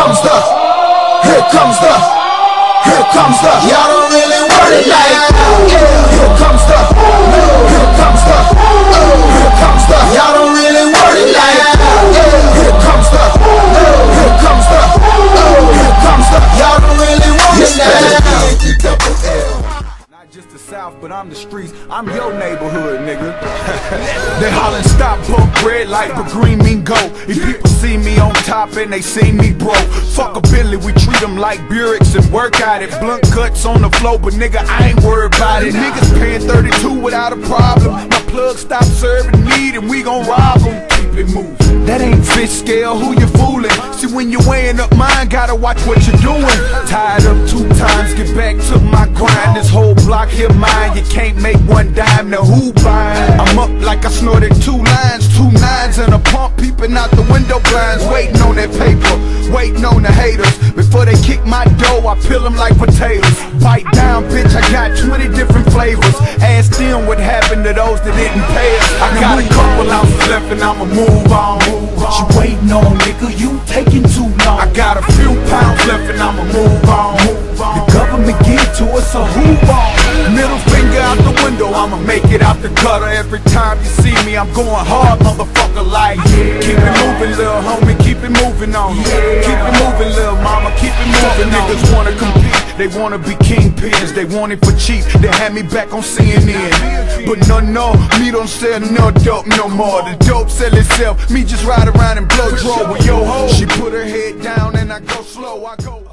comes the, here comes the, here comes the. Y'all don't really want it like that. Here comes the, here comes the, here comes the. Y'all don't really want it like that. Here comes the, here comes the, here comes the. Y'all don't really want it like that. Not just the South, but I'm the streets. I'm your neighborhood, nigga. They hollin' stop, pump red light, but green mean go. If people see me on top and they see me broke, fuck a Billy, we treat them like Buicks and work at it. Blunt cuts on the floor, but nigga, I ain't worried about it. Niggas paying 32 without a problem. My plug stop serving meat and we gon' rob them. Keep it moving. That ain't fish scale, who you fooling? See, when you weighing up mine, gotta watch what you're doing. Tied up 2 times, get back to my grind. This whole block here mine, you can't make 1 dime, now who buying? I'm up like I snorted 2 lines, 2 nines and a pump peeping out the window blinds. Waiting on that paper, waiting on the haters. Before they kick my dough, I peel them like potatoes. Bite down, bitch, I got 20 different flavors. Ask them what happened to those that didn't pay us. I got a couple ounces left and I'ma move on. What you waiting on, nigga? You taking too long. I got a few pounds left and I'ma move on. The government give to us, so who on? Middle finger out the window, I'ma make it out the gutter. Every time you see me, I'm going hard, motherfucker, like keep it moving, little homie, keep it moving on. Keep it moving, little mama, keep it moving. Niggas wanna compete, they wanna be kingpins, they want it for cheap. They had me back on CNN, but no, me don't sell no dope no more. The dope sell itself, me just ride around and blow draw with yo ho. She put her head down and I go slow, I go